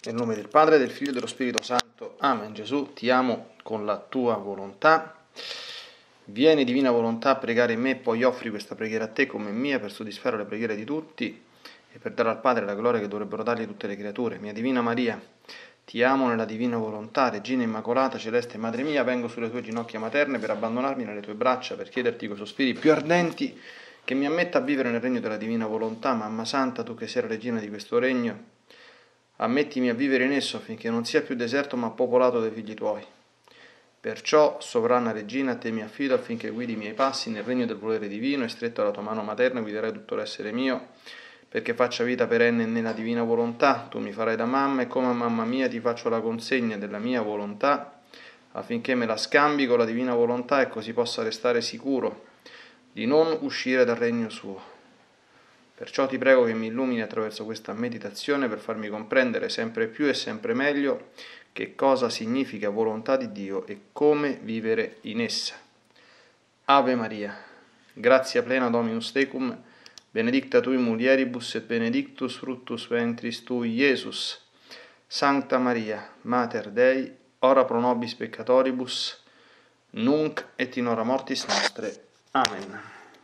Nel nome del Padre, del Figlio e dello Spirito Santo. Amen. Gesù, ti amo con la tua volontà. Vieni, divina volontà, a pregare in me, poi offri questa preghiera a te come mia per soddisfare le preghiere di tutti e per dare al Padre la gloria che dovrebbero dargli tutte le creature. Mia Divina Maria, ti amo nella divina volontà, Regina Immacolata, Celeste Madre mia, vengo sulle tue ginocchia materne per abbandonarmi nelle tue braccia, per chiederti coi sospiri più ardenti che mi ammetta a vivere nel regno della divina volontà. Mamma Santa, tu che sei la regina di questo regno, ammettimi a vivere in esso affinché non sia più deserto ma popolato dai figli tuoi. Perciò, sovrana regina, a te mi affido affinché guidi i miei passi nel regno del volere divino e stretto alla tua mano materna guiderai tutto l'essere mio, perché faccia vita perenne nella divina volontà. Tu mi farai da mamma e come mamma mia ti faccio la consegna della mia volontà affinché me la scambi con la divina volontà e così possa restare sicuro di non uscire dal regno suo. Perciò ti prego che mi illumini attraverso questa meditazione per farmi comprendere sempre più e sempre meglio che cosa significa volontà di Dio e come vivere in essa. Ave Maria, grazia plena Dominus tecum, benedicta tui mulieribus et benedictus fructus ventris tui, Iesus. Sancta Maria, Mater Dei, ora pro nobis peccatoribus, nunc et in hora mortis nostre. Amen.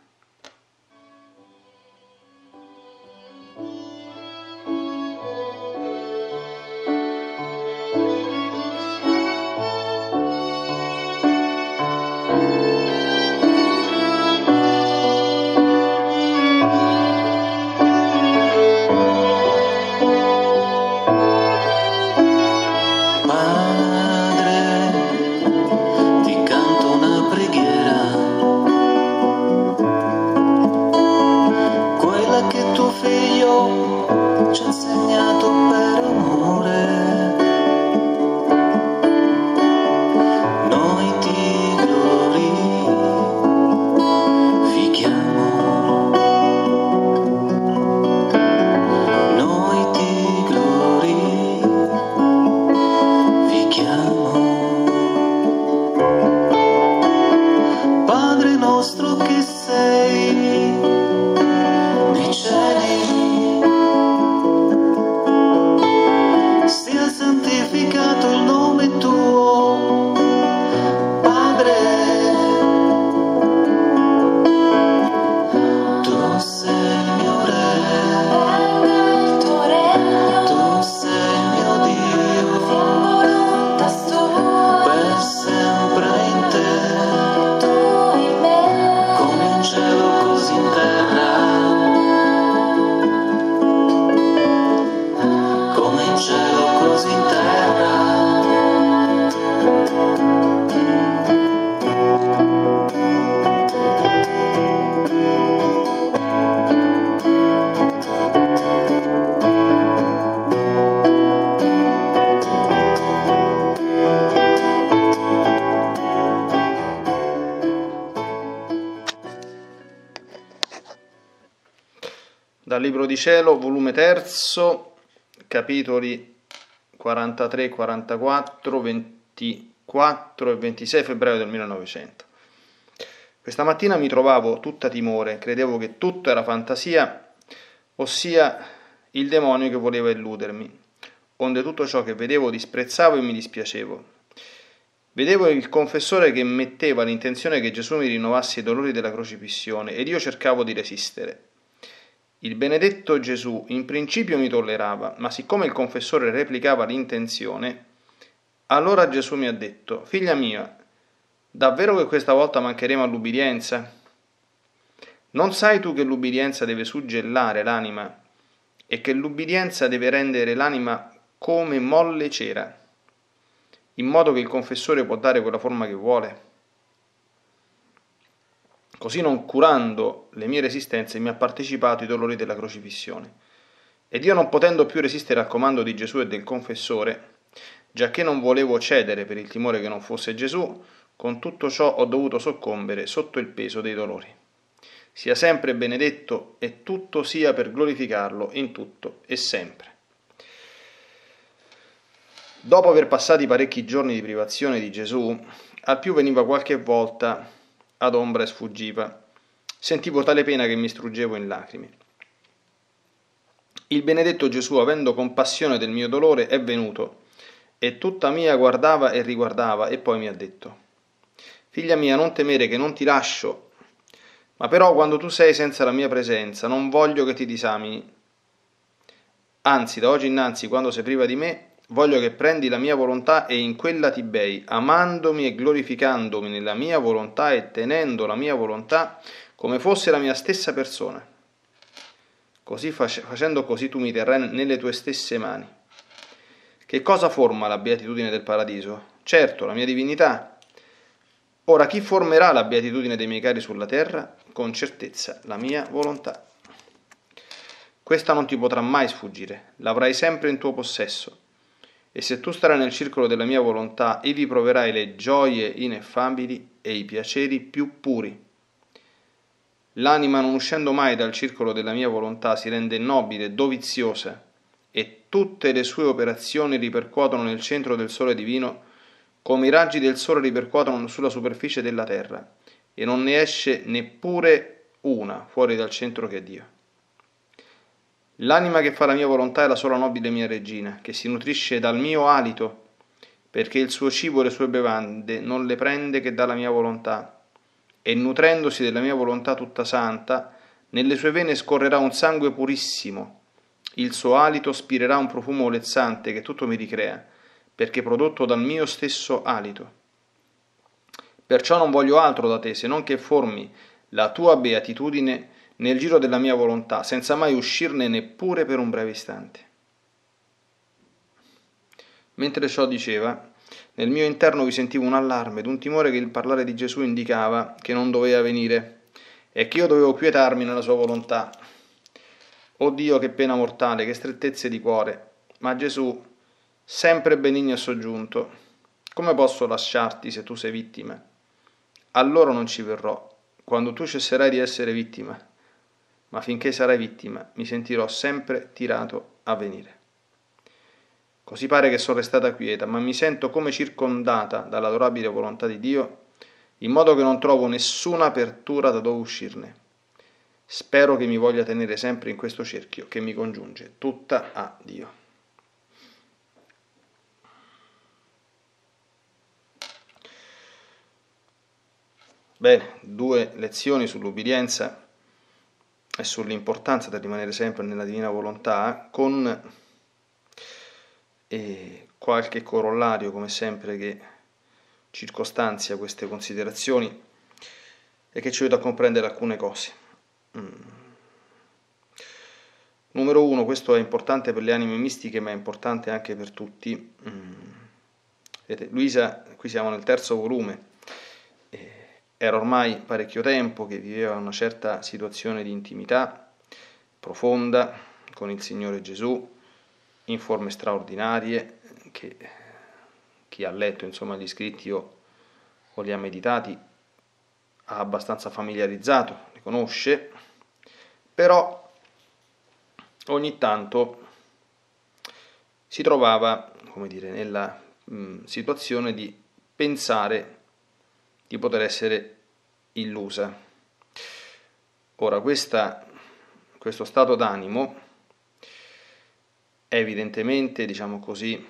Ci ha insegnato per amore, noi ti glorifichiamo, noi ti glorifichiamo. Padre nostro che sei nei cieli, sia santificato il nome tuo, Padre. Tu sei il mio Re, tu sei il mio Dio, per sempre in te, come in cielo così in terra. Come in cielo così in terra. Dal Libro di Cielo, volume 3, capitoli 43, 44, 24 e 26 febbraio del 1900. Questa mattina mi trovavo tutta timore, credevo che tutto era fantasia, ossia il demonio che voleva illudermi, onde tutto ciò che vedevo disprezzavo e mi dispiacevo. Vedevo il confessore che metteva l'intenzione che Gesù mi rinnovasse i dolori della crocifissione ed io cercavo di resistere. Il benedetto Gesù in principio mi tollerava, ma siccome il confessore replicava l'intenzione, allora Gesù mi ha detto: «Figlia mia, davvero che questa volta mancheremo all'ubbidienza? Non sai tu che l'ubbidienza deve suggellare l'anima e che l'ubbidienza deve rendere l'anima come molle cera, in modo che il confessore può dare quella forma che vuole?» Così, non curando le mie resistenze, mi ha partecipato i dolori della crocifissione. Ed io, non potendo più resistere al comando di Gesù e del confessore, giacché non volevo cedere per il timore che non fosse Gesù, con tutto ciò ho dovuto soccombere sotto il peso dei dolori. Sia sempre benedetto e tutto sia per glorificarlo in tutto e sempre. Dopo aver passati parecchi giorni di privazione di Gesù, al più veniva qualche volta ad ombra e sfuggiva. Sentivo tale pena che mi struggevo in lacrime. Il benedetto Gesù, avendo compassione del mio dolore, è venuto, e tutta mia guardava e riguardava, e poi mi ha detto: Figlia mia, non temere che non ti lascio, ma però quando tu sei senza la mia presenza, non voglio che ti disamini. Anzi, da oggi innanzi, quando sei priva di me, voglio che prendi la mia volontà e in quella ti bei, amandomi e glorificandomi nella mia volontà e tenendo la mia volontà come fosse la mia stessa persona. Così facendo così tu mi terrai nelle tue stesse mani. Che cosa forma la beatitudine del paradiso? Certo, la mia divinità. Ora, chi formerà la beatitudine dei miei cari sulla terra? Con certezza, la mia volontà. Questa non ti potrà mai sfuggire, l'avrai sempre in tuo possesso. E se tu starai nel circolo della mia volontà, ivi proverai le gioie ineffabili e i piaceri più puri. L'anima, non uscendo mai dal circolo della mia volontà, si rende nobile, doviziosa, e tutte le sue operazioni ripercuotono nel centro del sole divino, come i raggi del sole ripercuotono sulla superficie della terra, e non ne esce neppure una fuori dal centro che è Dio. L'anima che fa la mia volontà è la sola nobile mia regina, che si nutrisce dal mio alito, perché il suo cibo e le sue bevande non le prende che dalla mia volontà, e nutrendosi della mia volontà tutta santa, nelle sue vene scorrerà un sangue purissimo, il suo alito spirerà un profumo olezzante che tutto mi ricrea, perché prodotto dal mio stesso alito. Perciò non voglio altro da te, se non che formi la tua beatitudine nel giro della mia volontà, senza mai uscirne neppure per un breve istante. Mentre ciò diceva, nel mio interno vi sentivo un allarme ed un timore che il parlare di Gesù indicava che non doveva venire e che io dovevo quietarmi nella sua volontà. O Dio, che pena mortale, che strettezze di cuore! Ma Gesù, sempre benigno e soggiunto, come posso lasciarti se tu sei vittima? Allora non ci verrò, quando tu cesserai di essere vittima, ma finché sarai vittima mi sentirò sempre tirato a venire. Così pare che sono restata quieta, ma mi sento come circondata dall'adorabile volontà di Dio, in modo che non trovo nessuna apertura da dove uscirne. Spero che mi voglia tenere sempre in questo cerchio che mi congiunge tutta a Dio. Bene, 2 lezioni sull'ubbidienza e sull'importanza di rimanere sempre nella divina volontà, con qualche corollario, come sempre, che circostanzia queste considerazioni e che ci aiuta a comprendere alcune cose. Numero 1, questo è importante per le anime mistiche, ma è importante anche per tutti. Vedete, Luisa, qui siamo nel 3° volume, era ormai parecchio tempo che viveva una certa situazione di intimità profonda con il Signore Gesù, in forme straordinarie, che chi ha letto insomma gli scritti o li ha meditati ha abbastanza familiarizzato, li conosce, però ogni tanto si trovava, come dire, nella situazione di pensare di poter essere illusa. Ora, questo stato d'animo è evidentemente, diciamo così,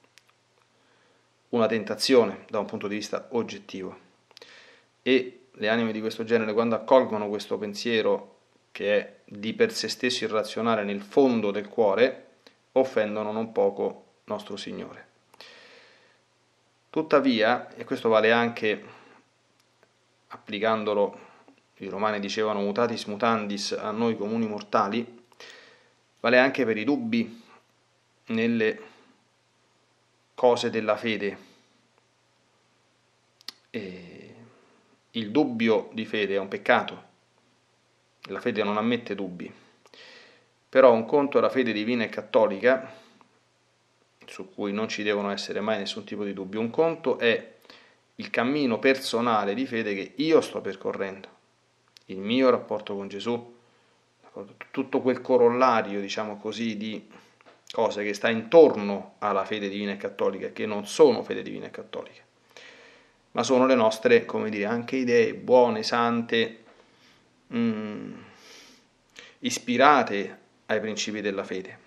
una tentazione da un punto di vista oggettivo, e le anime di questo genere, quando accolgono questo pensiero che è di per sé stesso irrazionale nel fondo del cuore, offendono non poco nostro Signore. Tuttavia, e questo vale anche applicandolo, i romani dicevano mutatis mutandis a noi comuni mortali, vale anche per i dubbi nelle cose della fede. E il dubbio di fede è un peccato, la fede non ammette dubbi, però un conto è la fede divina e cattolica, su cui non ci devono essere mai nessun tipo di dubbio, un conto è il cammino personale di fede che io sto percorrendo, il mio rapporto con Gesù, tutto quel corollario, diciamo così, di cose che sta intorno alla fede divina e cattolica, che non sono fede divina e cattolica, ma sono le nostre, come dire, anche idee buone, sante, ispirate ai principi della fede.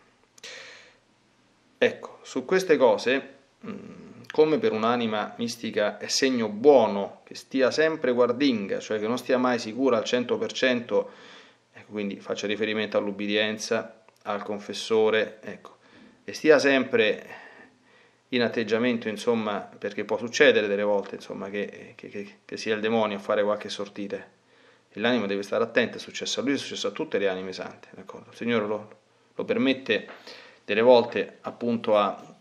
Ecco, su queste cose, come per un'anima mistica è segno buono che stia sempre guardinga, cioè che non stia mai sicura al 100%, ecco, quindi faccia riferimento all'ubbidienza, al confessore, ecco, e stia sempre in atteggiamento, insomma, perché può succedere delle volte, insomma, che sia il demonio a fare qualche sortite, e l'anima deve stare attenta. È successo a lui, è successo a tutte le anime sante, d'accordo? Il Signore lo permette delle volte appunto a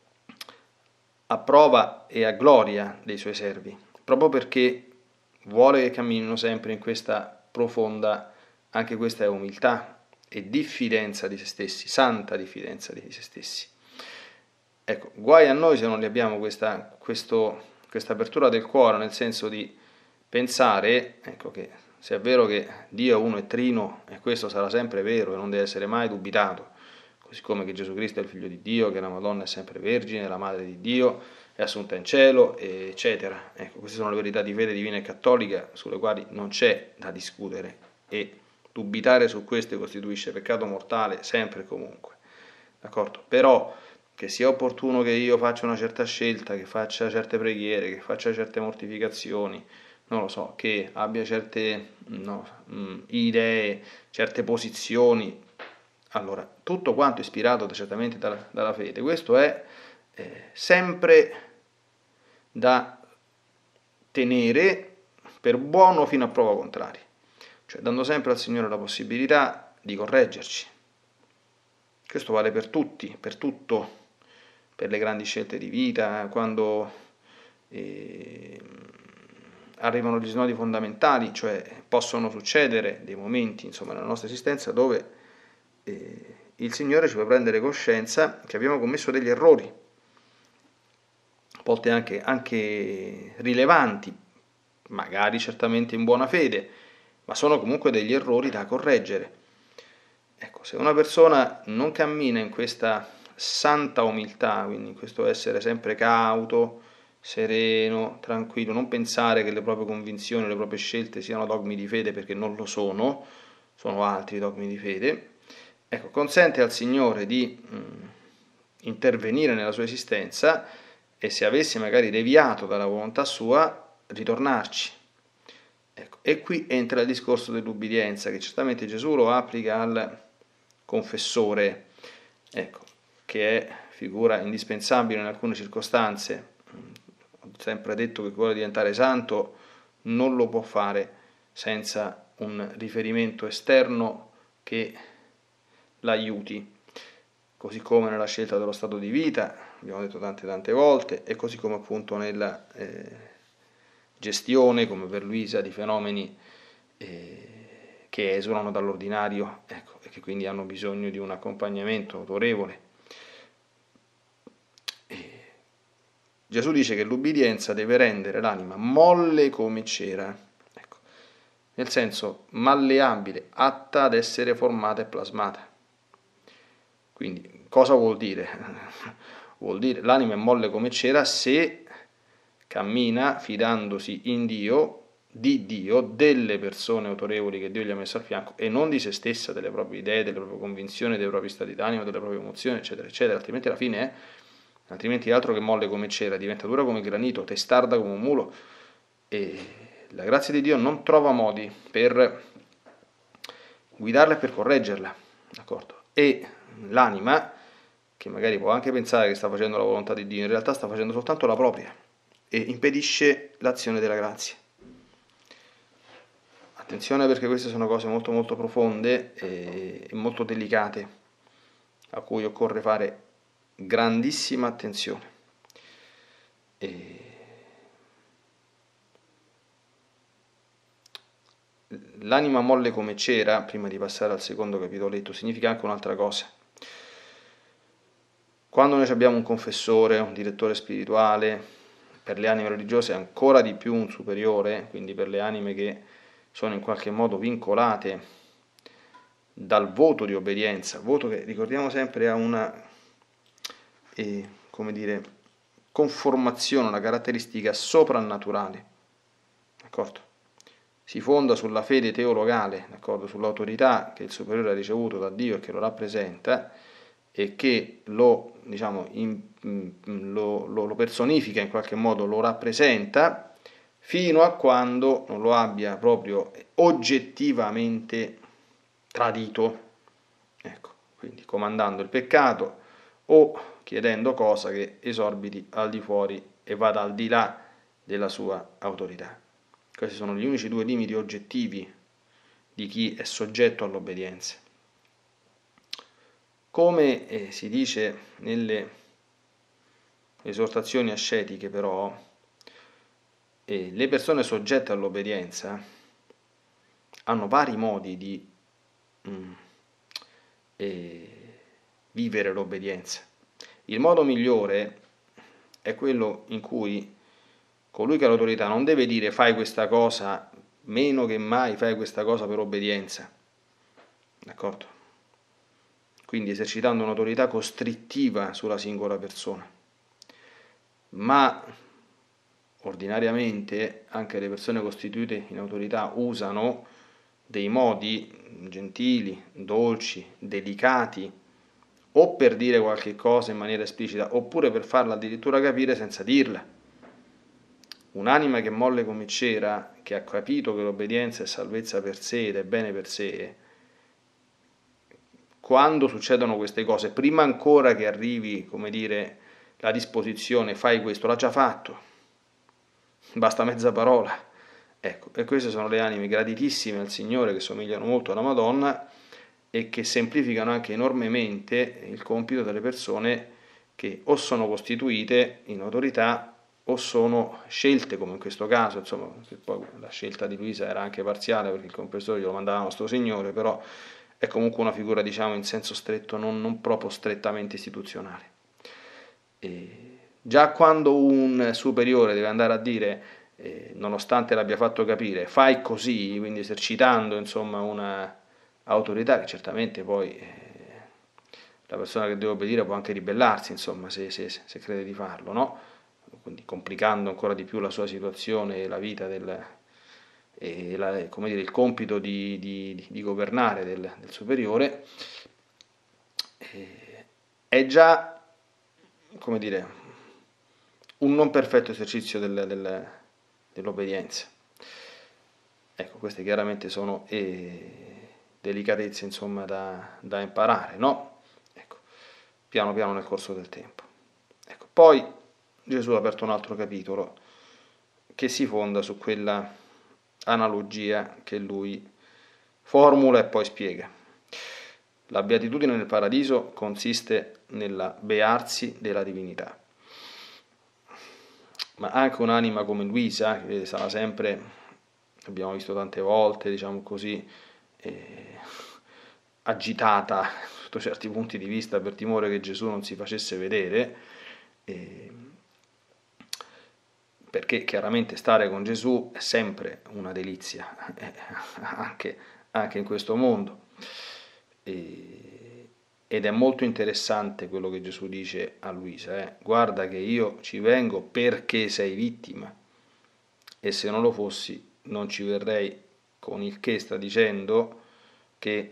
prova e a gloria dei suoi servi, proprio perché vuole che camminino sempre in questa profonda, anche questa è umiltà e diffidenza di se stessi, santa diffidenza di se stessi. Ecco, guai a noi se non abbiamo questa apertura del cuore, nel senso di pensare, ecco, che se è vero che Dio è uno e trino, e questo sarà sempre vero e non deve essere mai dubitato, così come che Gesù Cristo è il Figlio di Dio, che la Madonna è sempre vergine, è la Madre di Dio, è assunta in cielo, eccetera. Ecco, queste sono le verità di fede divina e cattolica sulle quali non c'è da discutere, e dubitare su queste costituisce peccato mortale sempre e comunque, d'accordo? Però che sia opportuno che io faccia una certa scelta, che faccia certe preghiere, che faccia certe mortificazioni, non lo so, che abbia certe idee, certe posizioni, allora, tutto quanto ispirato certamente dalla fede, questo è sempre da tenere per buono fino a prova contraria, cioè dando sempre al Signore la possibilità di correggerci. Questo vale per tutti, per tutto, per le grandi scelte di vita, quando arrivano gli snodi fondamentali, cioè possono succedere dei momenti, insomma, nella nostra esistenza dove il Signore ci fa prendere coscienza che abbiamo commesso degli errori, a volte anche rilevanti, magari certamente in buona fede, ma sono comunque degli errori da correggere. Ecco, se una persona non cammina in questa santa umiltà, quindi in questo essere sempre cauto, sereno, tranquillo, non pensare che le proprie convinzioni, le proprie scelte siano dogmi di fede, perché non lo sono altri dogmi di fede, ecco, consente al Signore di intervenire nella sua esistenza, e se avesse magari deviato dalla volontà sua, ritornarci. Ecco, e qui entra il discorso dell'ubbidienza, che certamente Gesù lo applica al confessore, ecco, che è figura indispensabile in alcune circostanze. Ho sempre detto che chi vuole diventare santo non lo può fare senza un riferimento esterno che l'aiuti, così come nella scelta dello stato di vita, abbiamo detto tante volte, e così come appunto nella gestione, come per Luisa, di fenomeni che esulano dall'ordinario, ecco, e che quindi hanno bisogno di un accompagnamento autorevole. Gesù dice che l'ubbidienza deve rendere l'anima molle come cera, ecco, nel senso malleabile, atta ad essere formata e plasmata. Quindi cosa vuol dire? Vuol dire l'anima è molle come cera se cammina fidandosi in Dio, di Dio, delle persone autorevoli che Dio gli ha messo al fianco, e non di se stessa, delle proprie idee, delle proprie convinzioni, dei propri stati d'animo, delle proprie emozioni, eccetera, eccetera. Altrimenti alla fine altrimenti altro che molle come cera, diventa dura come granito, testarda come un mulo, e la grazia di Dio non trova modi per guidarla e per correggerla, d'accordo? E l'anima, che magari può anche pensare che sta facendo la volontà di Dio, in realtà sta facendo soltanto la propria e impedisce l'azione della grazia. Attenzione, perché queste sono cose molto molto profonde e molto delicate, a cui occorre fare grandissima attenzione. L'anima molle come cera, prima di passare al secondo capitoletto, significa anche un'altra cosa. Quando noi abbiamo un confessore, un direttore spirituale, per le anime religiose ancora di più un superiore, quindi per le anime che sono in qualche modo vincolate dal voto di obbedienza, voto che ricordiamo sempre ha una conformazione, una caratteristica soprannaturale, d'accordo? si fonda sulla fede teologale, d'accordo? Sull'autorità che il superiore ha ricevuto da Dio e che lo rappresenta e che lo, diciamo, lo personifica in qualche modo, lo rappresenta, fino a quando non lo abbia proprio oggettivamente tradito, ecco, quindi comandando il peccato o chiedendo cosa che esorbiti al di fuori e vada al di là della sua autorità. Questi sono gli unici due limiti oggettivi di chi è soggetto all'obbedienza. Come si dice nelle esortazioni ascetiche, però, le persone soggette all'obbedienza hanno vari modi di vivere l'obbedienza. Il modo migliore è quello in cui colui che ha l'autorità non deve dire fai questa cosa, meno che mai fai questa cosa per obbedienza, d'accordo? Quindi esercitando un'autorità costrittiva sulla singola persona. Ma ordinariamente anche le persone costituite in autorità usano dei modi gentili, dolci, delicati, o per dire qualche cosa in maniera esplicita, oppure per farla addirittura capire senza dirla. Un'anima che molle come cera, che ha capito che l'obbedienza è salvezza per sé ed è bene per sé, quando succedono queste cose, prima ancora che arrivi, come dire, la disposizione, fai questo, l'ha già fatto, basta mezza parola. Ecco, e queste sono le anime graditissime al Signore, che somigliano molto alla Madonna e che semplificano anche enormemente il compito delle persone che o sono costituite in autorità o sono scelte, come in questo caso, insomma, che poi la scelta di Luisa era anche parziale perché il confessore glielo mandava nostro Signore, però è comunque una figura, diciamo, in senso stretto, non proprio strettamente istituzionale. E già quando un superiore deve andare a dire, nonostante l'abbia fatto capire, fai così, quindi esercitando, insomma, una autorità che certamente poi la persona che deve obbedire può anche ribellarsi, insomma, se crede di farlo, no? Quindi complicando ancora di più la sua situazione e la vita come dire, il compito di governare del superiore, è già, come dire, un non perfetto esercizio dell'obbedienza. Ecco, queste chiaramente sono delicatezze, insomma, da imparare, no? Ecco, piano piano nel corso del tempo. Ecco, poi Gesù ha aperto un altro capitolo che si fonda su quella analogia che lui formula e poi spiega. La beatitudine nel paradiso consiste nella bearsi della divinità. Ma anche un'anima come Luisa, che sarà sempre, abbiamo visto tante volte, diciamo così, agitata sotto certi punti di vista per timore che Gesù non si facesse vedere, perché chiaramente stare con Gesù è sempre una delizia, anche in questo mondo. Ed è molto interessante quello che Gesù dice a Luisa, guarda che io ci vengo perché sei vittima, e se non lo fossi non ci verrei, con il che sta dicendo che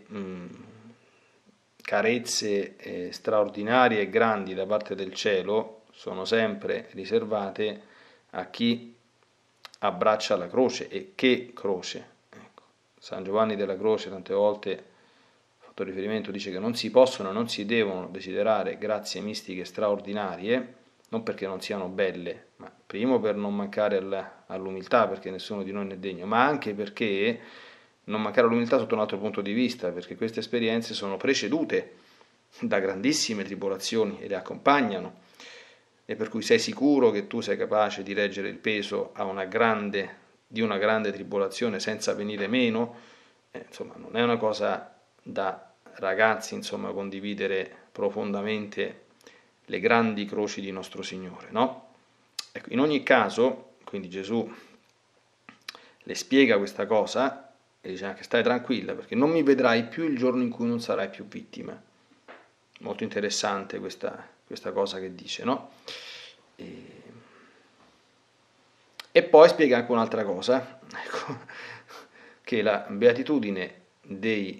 carezze straordinarie e grandi da parte del cielo sono sempre riservate a chi abbraccia la croce. E che croce? Ecco, San Giovanni della Croce tante volte fatto riferimento dice che non si possono e non si devono desiderare grazie mistiche straordinarie, non perché non siano belle, ma primo per non mancare all'umiltà, perché nessuno di noi ne è degno, ma anche perché non mancare all'umiltà sotto un altro punto di vista, perché queste esperienze sono precedute da grandissime tribolazioni e le accompagnano, e per cui sei sicuro che tu sei capace di reggere il peso di una grande tribolazione senza venire meno. Insomma, non è una cosa da ragazzi, insomma, condividere profondamente le grandi croci di nostro Signore, no? Ecco, in ogni caso, quindi Gesù le spiega questa cosa e dice anche stai tranquilla perché non mi vedrai più il giorno in cui non sarai più vittima. Molto interessante questa cosa che dice, no? E poi spiega anche un'altra cosa, ecco, che la beatitudine dei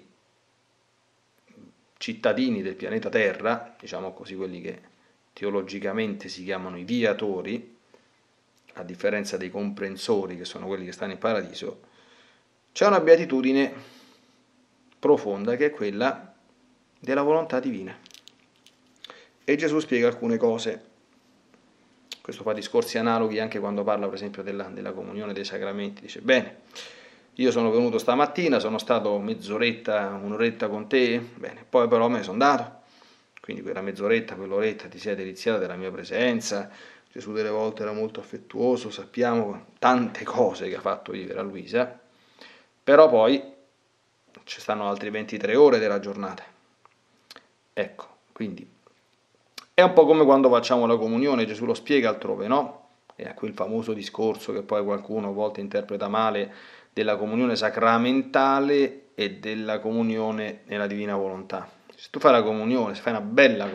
cittadini del pianeta Terra, diciamo così, quelli che teologicamente si chiamano i viatori, a differenza dei comprensori che sono quelli che stanno in paradiso, c'è una beatitudine profonda che è quella della volontà divina. E Gesù spiega alcune cose. Questo fa discorsi analoghi anche quando parla per esempio della comunione dei sacramenti. Dice, bene, io sono venuto stamattina, sono stato mezz'oretta, un'oretta con te, bene, poi però me ne sono andato. Quindi quella mezz'oretta, quell'oretta ti sei deliziata della mia presenza. Gesù delle volte era molto affettuoso, sappiamo tante cose che ha fatto vivere a Luisa, però poi ci stanno altri 23 ore della giornata. Ecco, quindi è un po' come quando facciamo la comunione, Gesù lo spiega altrove, no? È quel famoso discorso che poi qualcuno a volte interpreta male della comunione sacramentale e della comunione nella divina volontà. Se tu fai la comunione, se fai una bella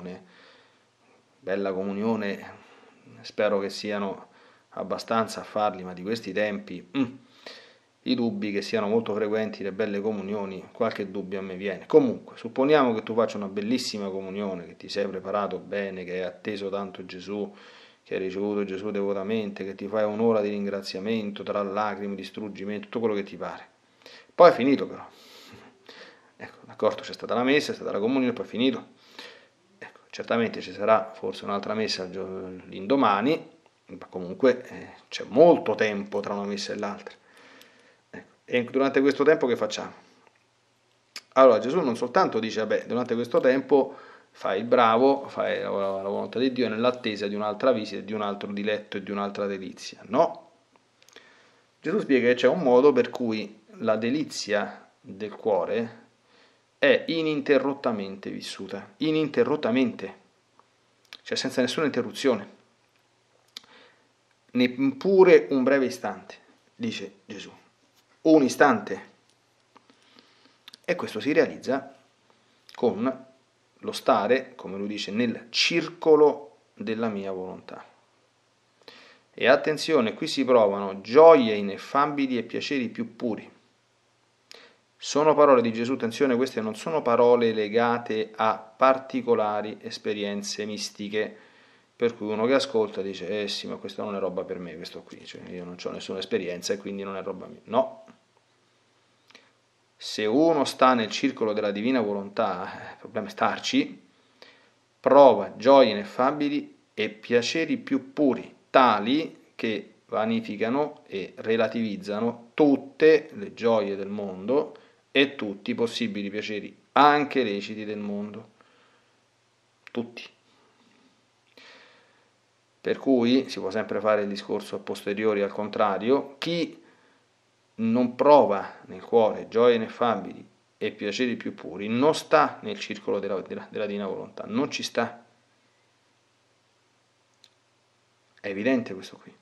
comunione, spero che siano abbastanza a farli, ma di questi tempi, i dubbi che siano molto frequenti le belle comunioni, qualche dubbio a me viene. Comunque, supponiamo che tu faccia una bellissima comunione, che ti sei preparato bene, che hai atteso tanto Gesù, che hai ricevuto Gesù devotamente, che ti fai un'ora di ringraziamento, tra lacrime, distruggimento, tutto quello che ti pare. Poi è finito però. Ecco, d'accordo, c'è stata la messa, è stata la comunione, poi è finito. Ecco, certamente ci sarà forse un'altra messa l'indomani, ma comunque c'è molto tempo tra una messa e l'altra. Ecco, e durante questo tempo che facciamo? Allora Gesù non soltanto dice, vabbè, durante questo tempo fai il bravo, fai la volontà di Dio nell'attesa di un'altra visita, di un altro diletto e di un'altra delizia. No. Gesù spiega che c'è un modo per cui la delizia del cuore è ininterrottamente vissuta, ininterrottamente, cioè senza nessuna interruzione, neppure un breve istante, dice Gesù, un istante. E questo si realizza con lo stare, come lui dice, nel circolo della mia volontà. E attenzione, qui si provano gioie ineffabili e piaceri più puri. Sono parole di Gesù, attenzione, queste non sono parole legate a particolari esperienze mistiche, per cui uno che ascolta dice, sì, ma questa non è roba per me, questo qui, cioè io non ho nessuna esperienza e quindi non è roba mia. No. Se uno sta nel circolo della divina volontà, il problema è starci, prova gioie ineffabili e piaceri più puri, tali che vanificano e relativizzano tutte le gioie del mondo e tutti i possibili piaceri, anche leciti del mondo. Tutti. Per cui si può sempre fare il discorso a posteriori al contrario, chi non prova nel cuore gioie ineffabili e piaceri più puri non sta nel circolo della divina volontà, non ci sta. È evidente questo qui.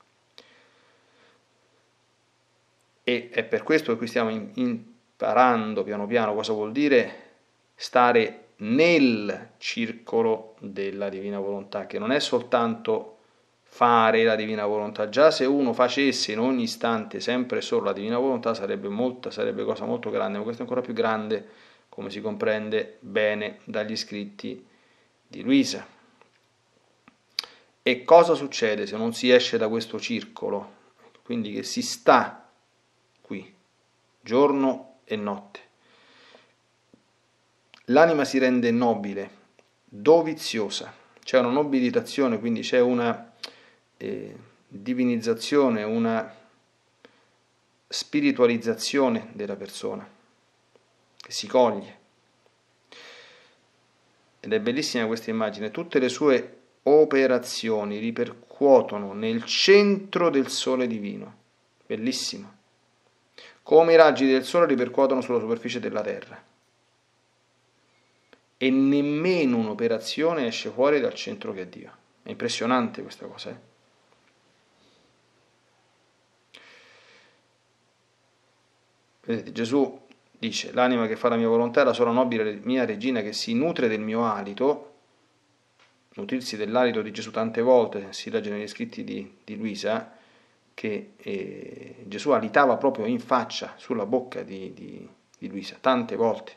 E è per questo che qui stiamo imparando piano piano cosa vuol dire stare nel circolo della divina volontà, che non è soltanto fare la divina volontà. Già se uno facesse in ogni istante sempre solo la divina volontà sarebbe cosa molto grande, ma questo è ancora più grande, come si comprende bene dagli scritti di Luisa. E cosa succede se non si esce da questo circolo? Quindi che si sta qui, giorno e notte. L'anima si rende nobile, doviziosa, c'è una nobilitazione, quindi c'è una divinizzazione, una spiritualizzazione della persona che si coglie. Ed è bellissima questa immagine, tutte le sue operazioni ripercuotono nel centro del sole divino, bellissimo, come i raggi del sole ripercuotono sulla superficie della terra. E nemmeno un'operazione esce fuori dal centro che è Dio. È impressionante questa cosa, Vedete, Gesù dice, l'anima che fa la mia volontà è la sola nobile mia regina che si nutre del mio alito. Nutrirsi dell'alito di Gesù tante volte, si legge negli scritti di Luisa, che Gesù alitava proprio in faccia, sulla bocca di Luisa, tante volte.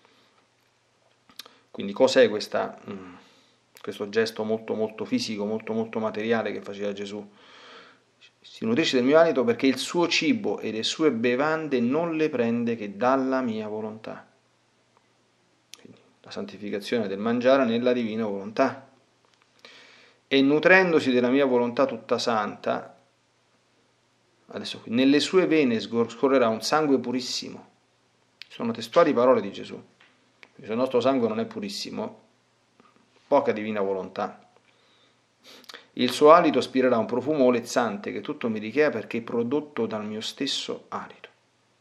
Quindi cos'è questo gesto molto molto fisico, molto molto materiale che faceva Gesù? Si nutrisce del mio alito perché il suo cibo e le sue bevande non le prende che dalla mia volontà. Quindi la santificazione del mangiare nella divina volontà. E nutrendosi della mia volontà tutta santa, adesso qui, nelle sue vene scorrerà un sangue purissimo. Sono testuali parole di Gesù. Se il nostro sangue non è purissimo, poca divina volontà. Il suo alito spirerà un profumo olezzante che tutto mi richiede perché è prodotto dal mio stesso alito.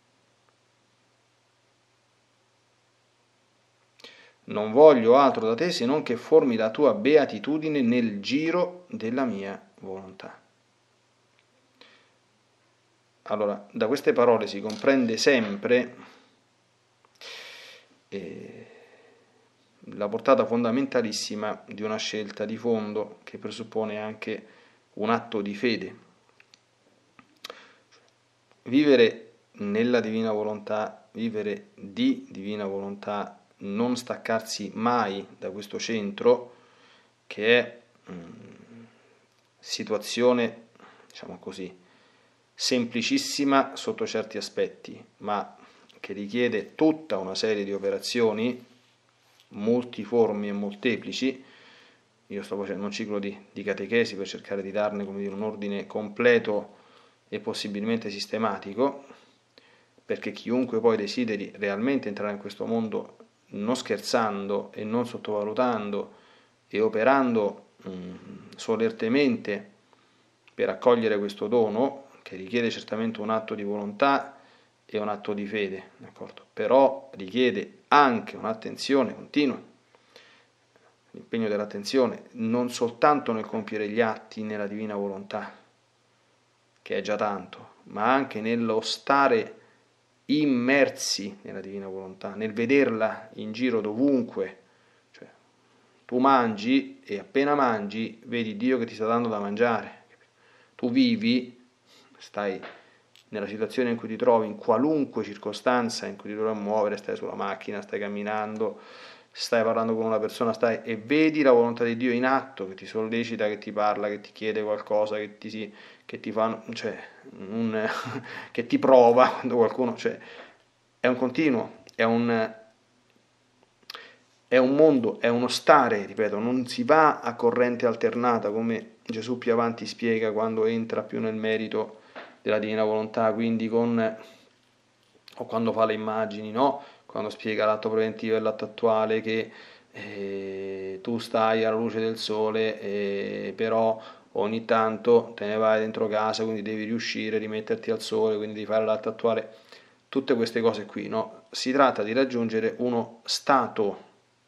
Non voglio altro da te se non che formi la tua beatitudine nel giro della mia volontà. Allora, da queste parole si comprende sempre la portata fondamentalissima di una scelta di fondo che presuppone anche un atto di fede. Vivere nella divina volontà, vivere di divina volontà, non staccarsi mai da questo centro che è situazione, diciamo così, semplicissima sotto certi aspetti, ma che richiede tutta una serie di operazioni multiformi e molteplici. Io sto facendo un ciclo di catechesi per cercare di darne, come dire, un ordine completo e possibilmente sistematico, perché chiunque poi desideri realmente entrare in questo mondo non scherzando e non sottovalutando e operando solertemente per accogliere questo dono, che richiede certamente un atto di volontà e un atto di fede, d'accordo? Però richiede anche un'attenzione continua, l'impegno dell'attenzione, non soltanto nel compiere gli atti nella divina volontà, che è già tanto, ma anche nello stare immersi nella divina volontà, nel vederla in giro dovunque. Cioè, tu mangi e appena mangi vedi Dio che ti sta dando da mangiare. Tu vivi, stai nella situazione in cui ti trovi, in qualunque circostanza in cui ti trovi a muovere, stai sulla macchina, stai camminando, stai parlando con una persona, e vedi la volontà di Dio in atto, che ti sollecita, che ti parla, che ti chiede qualcosa, che ti fa, cioè, che ti prova quando qualcuno, cioè, è un continuo, è un mondo, è uno stare, ripeto, non si va a corrente alternata, come Gesù più avanti spiega quando entra più nel merito della divina volontà, quindi o quando fa le immagini, no? Quando spiega l'atto preventivo e l'atto attuale, che tu stai alla luce del sole, però ogni tanto te ne vai dentro casa, quindi devi riuscire a rimetterti al sole, quindi devi fare l'atto attuale, tutte queste cose qui, no? Si tratta di raggiungere uno stato,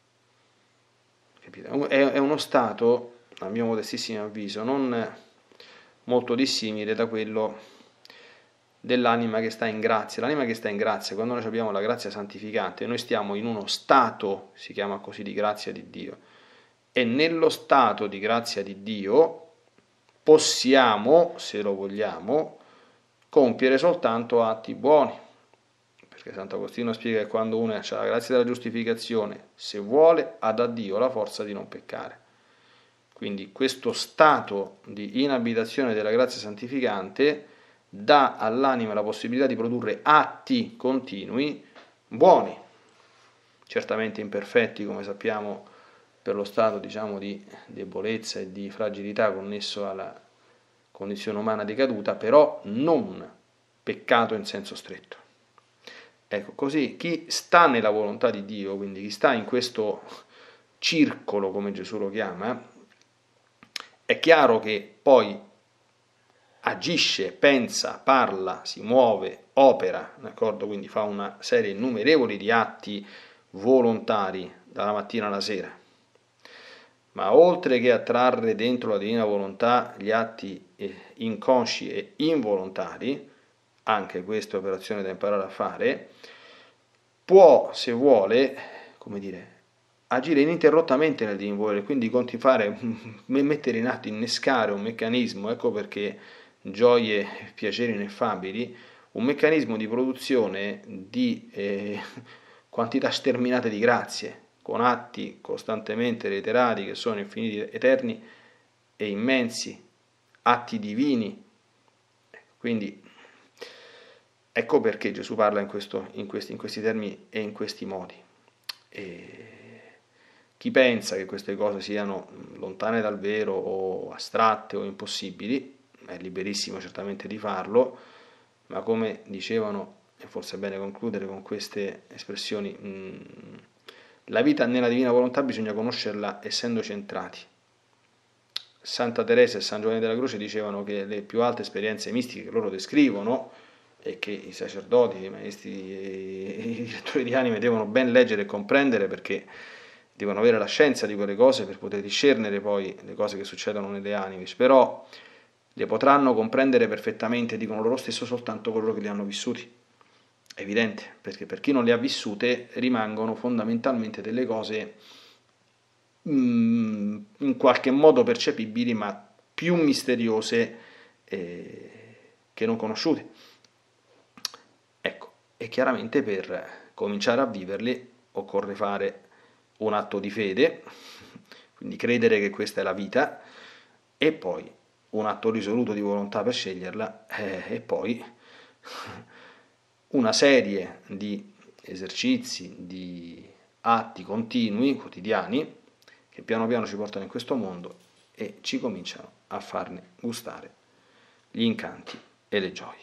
capite? È uno stato, a mio modestissimo avviso, non molto dissimile da quello dell'anima che sta in grazia. L'anima che sta in grazia, quando noi abbiamo la grazia santificante, noi stiamo in uno stato, si chiama così, di grazia di Dio, e nello stato di grazia di Dio possiamo, se lo vogliamo, compiere soltanto atti buoni, perché Sant'Agostino spiega che quando uno ha la grazia della giustificazione, se vuole, ha da Dio la forza di non peccare. Quindi questo stato di inabitazione della grazia santificante dà all'anima la possibilità di produrre atti continui buoni, certamente imperfetti, come sappiamo, per lo stato, diciamo, di debolezza e di fragilità connesso alla condizione umana decaduta, però non peccato in senso stretto. Ecco, così chi sta nella volontà di Dio, quindi chi sta in questo circolo, come Gesù lo chiama, è chiaro che poi agisce, pensa, parla, si muove, opera, d'accordo? Quindi fa una serie innumerevoli di atti volontari dalla mattina alla sera. Ma oltre che a trarre dentro la divina volontà gli atti inconsci e involontari, anche questa è operazione da imparare a fare, può, se vuole, come dire, agire ininterrottamente nel divino volere, quindi mettere in atto, innescare un meccanismo. Ecco perché gioie e piaceri ineffabili, un meccanismo di produzione di quantità sterminate di grazie, con atti costantemente reiterati che sono infiniti, eterni e immensi, atti divini. Quindi ecco perché Gesù parla in questi termini e in questi modi. E chi pensa che queste cose siano lontane dal vero o astratte o impossibili è liberissimo certamente di farlo, ma come dicevano, e forse è bene concludere con queste espressioni, la vita nella divina volontà bisogna conoscerla essendo centrati. Santa Teresa e San Giovanni della Croce dicevano che le più alte esperienze mistiche che loro descrivono e che i sacerdoti, i maestri e i direttori di anime devono ben leggere e comprendere, perché devono avere la scienza di quelle cose per poter discernere poi le cose che succedono nelle anime, però le potranno comprendere perfettamente, dicono loro stesso, soltanto coloro che le hanno vissuti. È evidente, perché per chi non le ha vissute rimangono fondamentalmente delle cose in qualche modo percepibili, ma più misteriose che non conosciute. Ecco, e chiaramente per cominciare a viverli occorre fare un atto di fede, quindi credere che questa è la vita, e poi un atto risoluto di volontà per sceglierla, e poi una serie di esercizi, di atti continui, quotidiani, che piano piano ci portano in questo mondo e ci cominciano a farne gustare gli incanti e le gioie.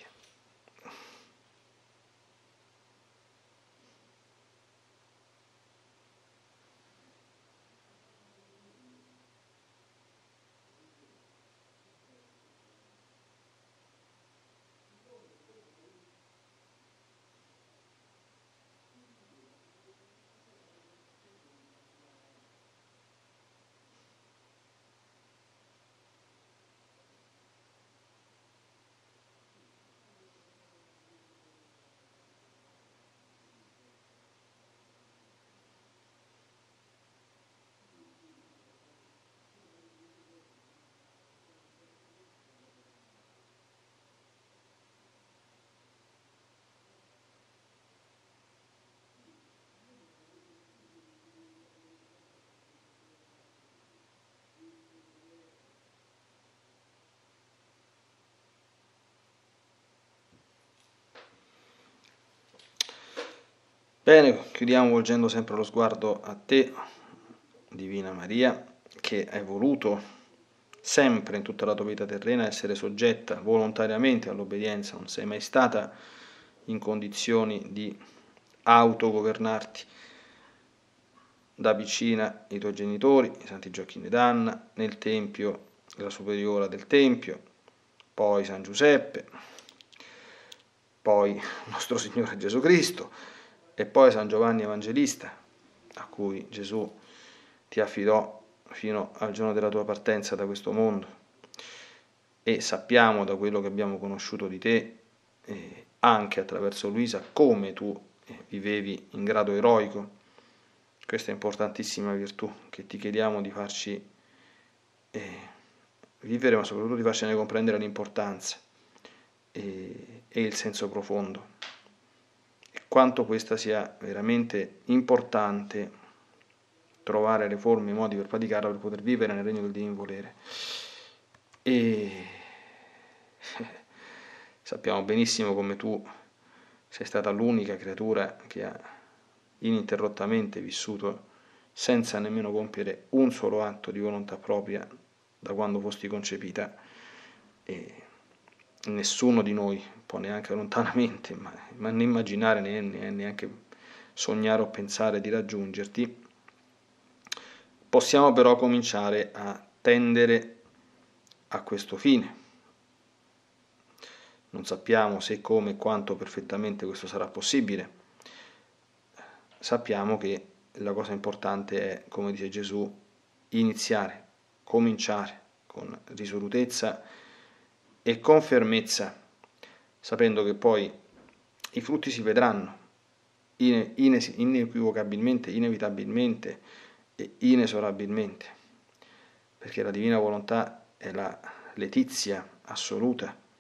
Bene, chiudiamo volgendo sempre lo sguardo a te, Divina Maria, che hai voluto sempre in tutta la tua vita terrena essere soggetta volontariamente all'obbedienza, non sei mai stata in condizioni di autogovernarti. Da vicina i tuoi genitori, i Santi Gioacchino ed Anna, nel Tempio la Superiora del Tempio, poi San Giuseppe, poi nostro Signore Gesù Cristo, e poi San Giovanni Evangelista, a cui Gesù ti affidò fino al giorno della tua partenza da questo mondo. E sappiamo da quello che abbiamo conosciuto di te, anche attraverso Luisa, come tu vivevi in grado eroico. Questa è importantissima virtù che ti chiediamo di farci vivere, ma soprattutto di farcene comprendere l'importanza e il senso profondo. Quanto questa sia veramente importante trovare le forme e i modi per praticarla, per poter vivere nel regno del divino volere. E sappiamo benissimo come tu sei stata l'unica creatura che ha ininterrottamente vissuto senza nemmeno compiere un solo atto di volontà propria da quando fosti concepita, e nessuno di noi può neanche lontanamente, ma né immaginare né neanche sognare o pensare di raggiungerti. Possiamo però cominciare a tendere a questo fine. Non sappiamo se, come e quanto perfettamente questo sarà possibile. Sappiamo che la cosa importante è, come dice Gesù, iniziare, cominciare con risolutezza e con fermezza, sapendo che poi i frutti si vedranno inequivocabilmente, inevitabilmente e inesorabilmente, perché la divina volontà è la letizia assoluta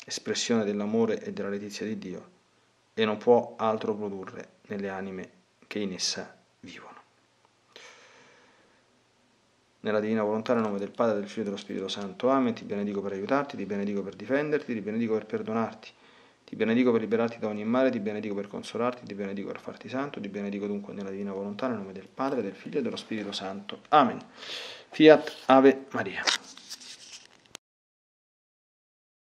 espressione dell'amore e della letizia di Dio, e non può altro produrre nelle anime che in essa vivono. Nella divina volontà, nel nome del Padre, del Figlio e dello Spirito Santo. Amen. Ti benedico per aiutarti, ti benedico per difenderti, ti benedico per perdonarti, ti benedico per liberarti da ogni male, ti benedico per consolarti, ti benedico per farti santo, ti benedico dunque nella divina volontà, nel nome del Padre, del Figlio e dello Spirito Santo. Amen. Fiat Ave Maria.